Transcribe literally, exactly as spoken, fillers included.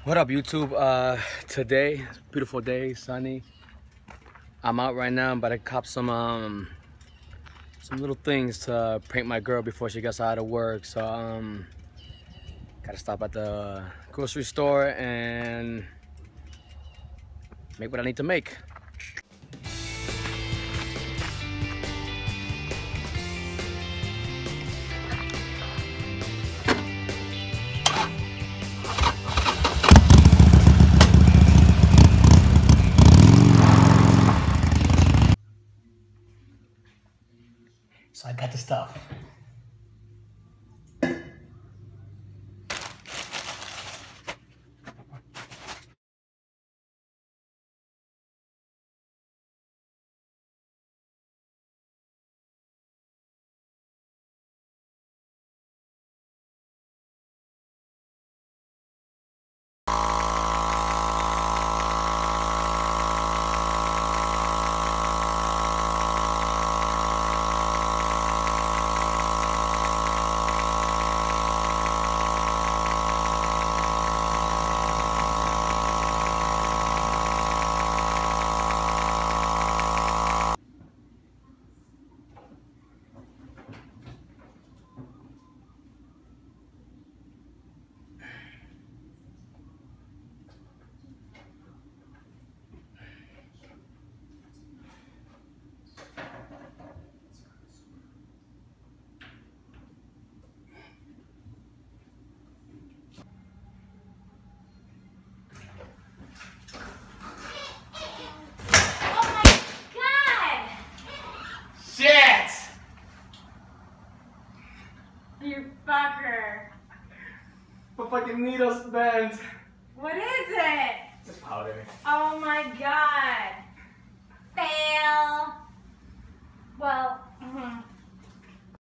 What up, YouTube? Uh, today, beautiful day, sunny. I'm out right now. I'm about to cop some um, some little things to prank my girl before she gets out of work. So um, gotta stop at the grocery store and make what I need to make. So I got the stuff. You fucker. My fucking needle's bent. What is it? Just powder. Oh my god.